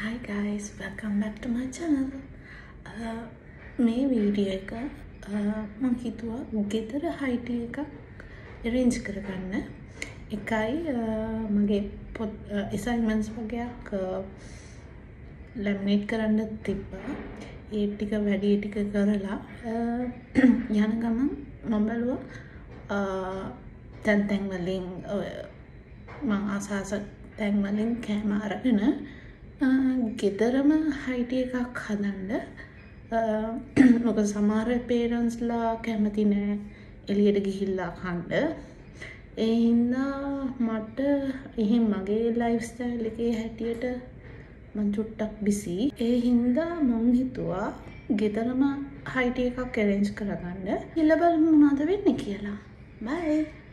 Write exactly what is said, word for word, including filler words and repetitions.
Hi guys, welcome back to my channel. Uh, මේ video එක මම හිතුවා ගෙදර Hight එකක් arrange කරගන්න. එකයි මගේ assignments වගේක් laminate කරන්න තිබ්බා. ඒ ටික වැඩි ටික කරලා යන ගමන් මම බැලුවා තැන් තැන් වලින් මම ආසාස තැන් වලින් කැම අරගෙන ගෙදරම Hight එකක් හදන්න. මොකද සමහර parents ලා කැමති නෑ එළියට ගිහිල්ලා කන්න. ඒ හින්දා මට එහෙන් මගේ lifestyle එකේ හැටියට මං චුට්ටක් busy. ඒ හින්දා මං හිතුවා ගෙදරම Hight එකක් arrange කරගන්න. ඊළ බලමු මොනවද වෙන්නේ කියලා. Bye.